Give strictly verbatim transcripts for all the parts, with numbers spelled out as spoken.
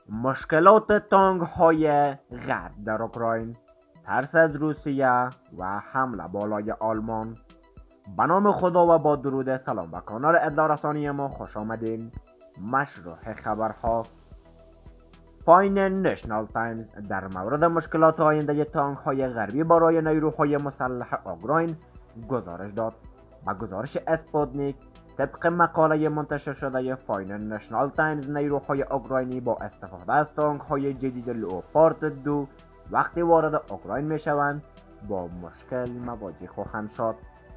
مشکلات تانک های غرب در اوکراین، ترس از روسیه و حمله بالای آلمان. به نام خدا و با درود سلام به کانال اطلاع رسانی ما خوش آمدین. مشروع خبرها. فاین نشنال تایمز در مورد مشکلات آینده تانک های غربی برای نیروهای مسلح اوکراین گزارش داد. با گزارش اسپوتنیک، طبق مقاله منتشر شده فاین نشنال تایمز، نیروهای اوکراینی با استفاده از تانک های جدید لئوپارد دو وقتی وارد اوکراین می شوند با مشکل مواجه خواهند شد.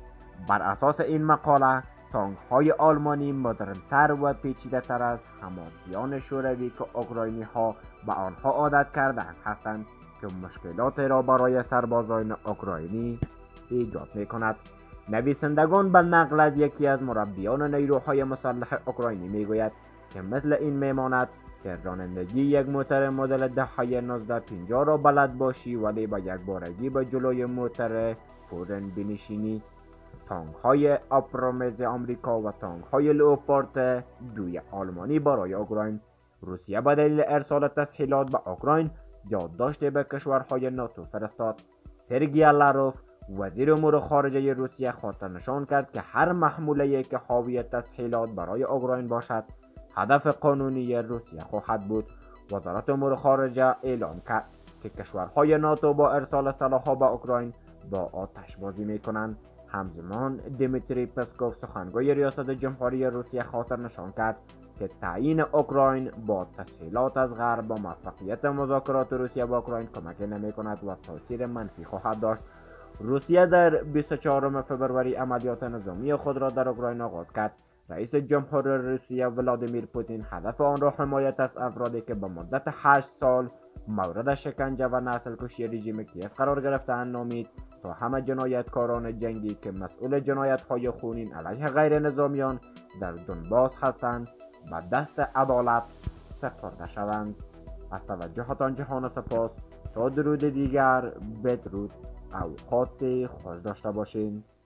بر اساس این مقاله، تانک های آلمانی مدرن تر و پیچیده تر از حماسیان شوروی که اوکراینی ها به آنها عادت کردند هستند که مشکلات را برای سربازان اوکراینی ایجاد می کند. نویسندگان به نقل از یکی از مربیان نیروهای مسلح اوکراینی می گوید که مثل این می ماند که رانندگی یک موتر مدل دهه نوزده پنجاه را بلد باشی ولی با یک بارگی به جلوی موتر فورن بنشینی. تانک های آبرامز آمریکا و تانک های لئوپارد دوی آلمانی برای اوکراین. روسیه به دلیل ارسال تسهیلات به اوکراین یادداشت به کشورهای ناتو فرستاد. سرگئی لاروف، وزیر امور خارجه روسیه، خاطر نشان کرد که هر محموله‌ای که حاوی تسهیلات برای اوکراین باشد هدف قانونی روسیه خواهد بود. وزارت امور خارجه اعلام کرد که کشورهای ناتو با ارسال سلاح‌ها به اوکراین با آتش بازی می‌کنند. همزمان دیمیتری پسکوف، سخنگوی ریاست جمهوری روسیه، خاطر نشان کرد که تعیین اوکراین با تسهیلات از غرب با موفقیت مذاکرات روسیه با اوکراین کمک نمی کند و تاثیر منفی خواهد داشت. روسیه در بیست و چهارم فوریه عملیات نظامی خود را در اوکراین آغاز کرد. رئیس جمهور روسیه ولادیمیر پوتین هدف آن را حمایت از افرادی که به مدت هشت سال مورد شکنجه و نسل کشی رژیم کیف قرار گرفته‌اند نامید تا همه جنایتکاران جنگی که مسئول جنایت‌های خونین علیه غیر نظامیان در دونباس هستند به دست عدالت سپرده شوند. از توجهتان جهان سپاس. تا درود دیگر، بدرود، اوقات خوش داشته باشین.